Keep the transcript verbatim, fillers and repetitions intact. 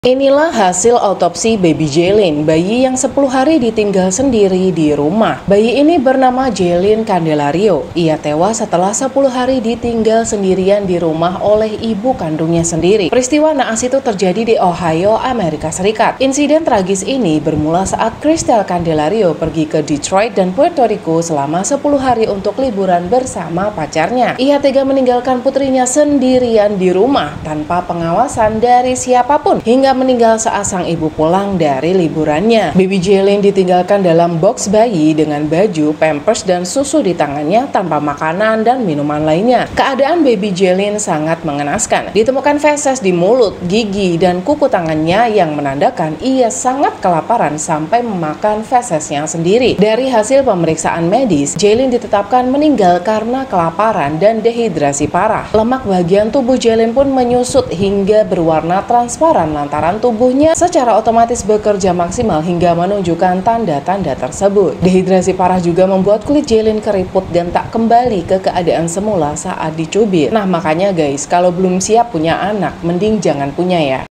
Inilah hasil autopsi baby Jaylin, bayi yang sepuluh hari ditinggal sendiri di rumah. Bayi ini bernama Jaylin Candelario. Ia tewas setelah sepuluh hari ditinggal sendirian di rumah oleh ibu kandungnya sendiri. Peristiwa naas itu terjadi di Ohio, Amerika Serikat. Insiden tragis ini bermula saat Crystal Candelario pergi ke Detroit dan Puerto Rico selama sepuluh hari untuk liburan bersama pacarnya. Ia tega meninggalkan putrinya sendirian di rumah tanpa pengawasan dari siapapun, hingga meninggal saat sang ibu pulang dari liburannya. Baby Jaylin ditinggalkan dalam box bayi dengan baju, pampers, dan susu di tangannya tanpa makanan dan minuman lainnya. Keadaan baby Jaylin sangat mengenaskan. Ditemukan feses di mulut, gigi, dan kuku tangannya yang menandakan ia sangat kelaparan sampai memakan fesesnya sendiri. Dari hasil pemeriksaan medis, Jaylin ditetapkan meninggal karena kelaparan dan dehidrasi parah. Lemak bagian tubuh Jaylin pun menyusut hingga berwarna transparan lantaran tubuhnya secara otomatis bekerja maksimal hingga menunjukkan tanda-tanda tersebut. Dehidrasi parah juga membuat kulit Jaylin keriput dan tak kembali ke keadaan semula saat dicubit. Nah, makanya guys, kalau belum siap punya anak, mending jangan punya ya.